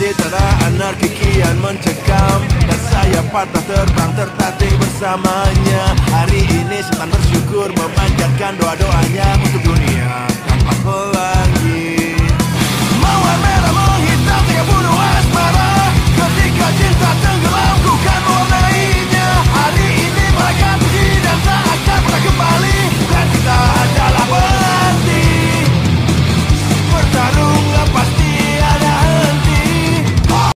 Setelah anarki kian mencekam dan saya patah terbang tertatih bersamanya, hari ini setan bersyukur memanjatkan doa-doanya untuk dunia.